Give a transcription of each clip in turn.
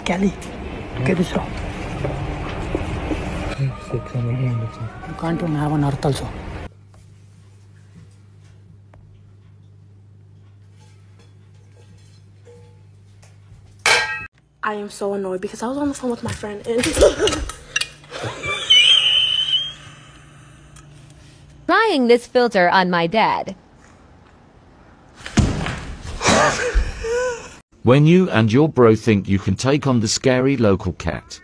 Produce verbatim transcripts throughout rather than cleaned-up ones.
Kelly, look at this rock. You can't even have an earth also. I am so annoyed because I was on the phone with my friend and Trying this filter on my dad. When you and your bro think you can take on the scary local cat.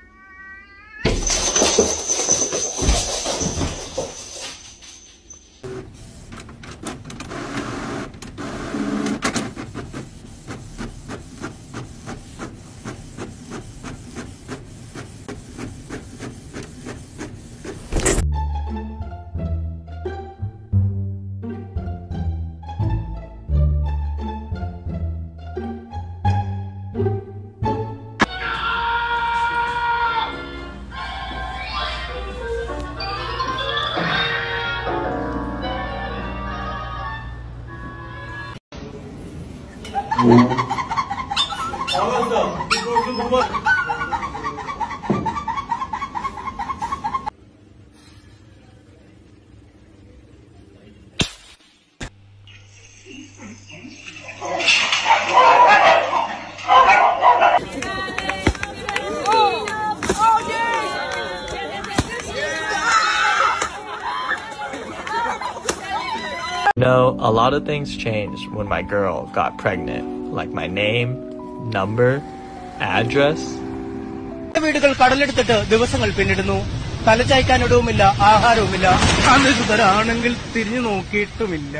No, a lot of things changed when my girl got pregnant, like my name, number, address. വീടുകൾ കടലെടുത്തിട്ട് ദിവസങ്ങൾ പിന്നിടുന്നു. തലചായ്ക്കാനിടവുമില്ല, ആഹാരവുമില്ല. അന്ധരാണെങ്കിൽ തിരിഞ്ഞു നോക്കിയിട്ടുമില്ല.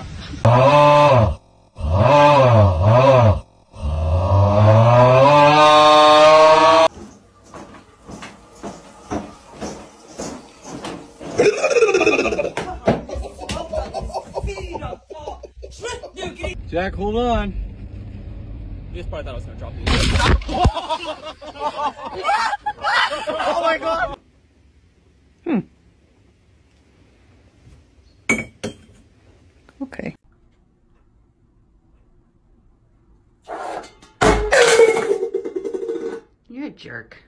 Jack, hold on. You just probably thought I was gonna drop you. Oh my god! Hmm. Okay. You're a jerk.